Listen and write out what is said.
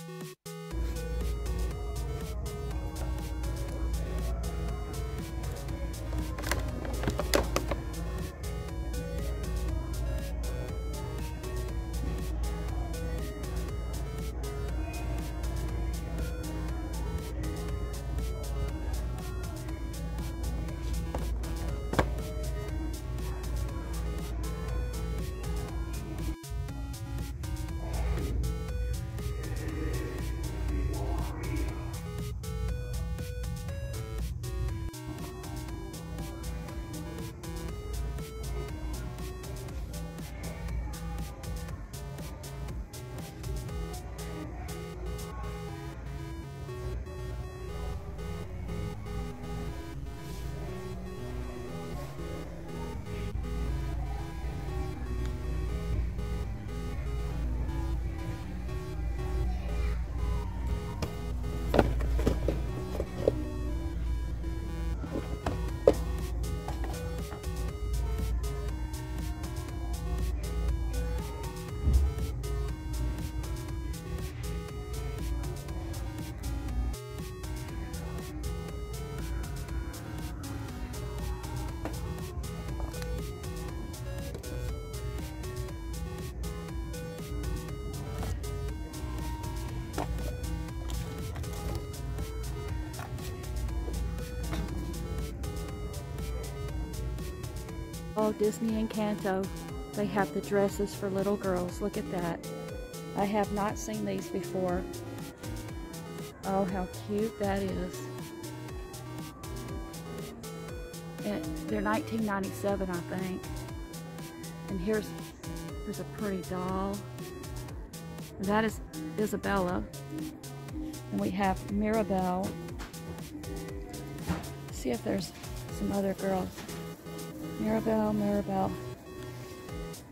Oh, Disney ENCANTO. They have the dresses for little girls. Look at that. I have not seen these before. Oh, how cute that is. And they're $19.97, I think. And here's a pretty doll. That is Isabella. And we have Mirabelle. Let's see if there's some other girls. Mirabelle.